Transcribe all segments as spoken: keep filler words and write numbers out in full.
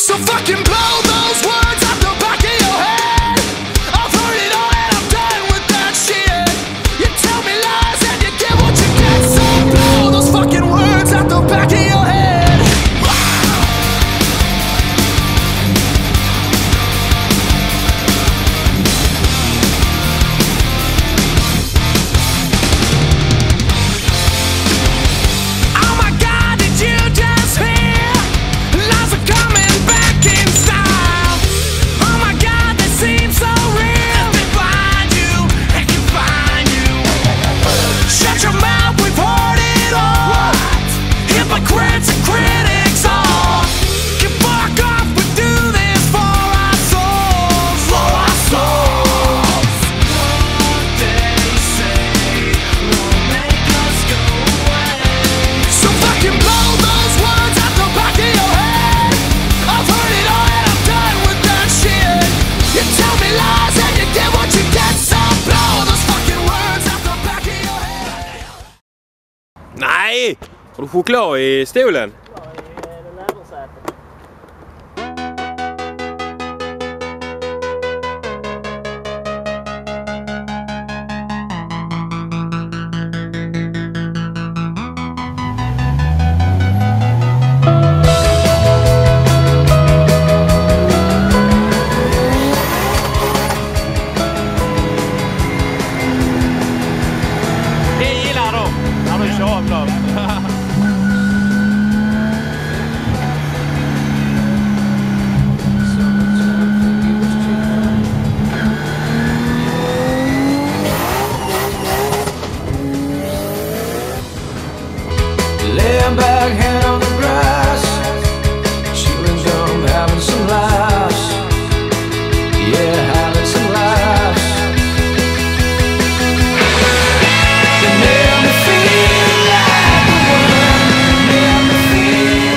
So fucking blow those words out the back of your head. I've heard it all and I'm done with that shit. You tell me lies and you get what you get. So blow those fucking words out the back of your head. Nej! Har du choklad i stolen? Laying back, hand on the grass, chewing gum, having some laughs. Yeah, having some laughs. They made me feel like a woman, made me feel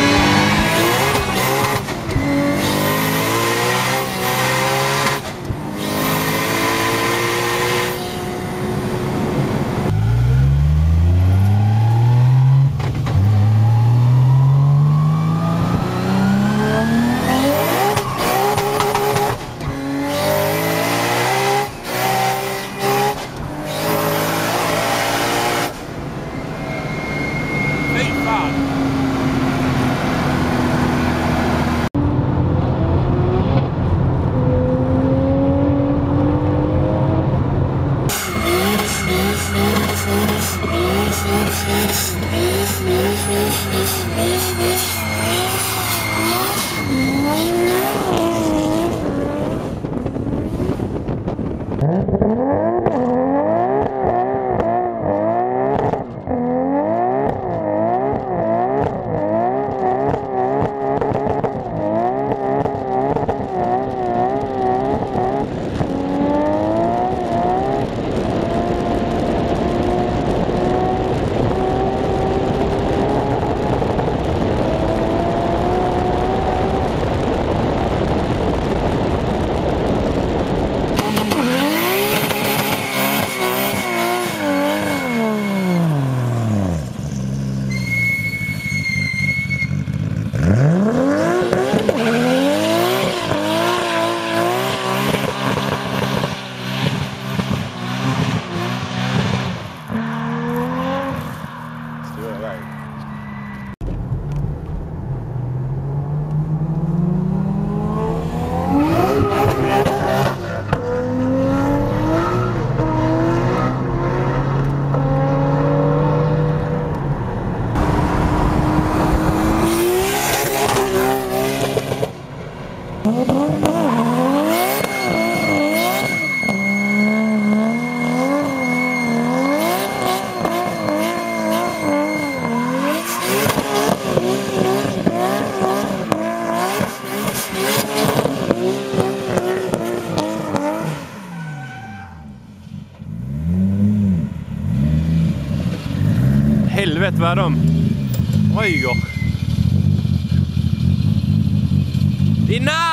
Helvete vad de ryger. Det är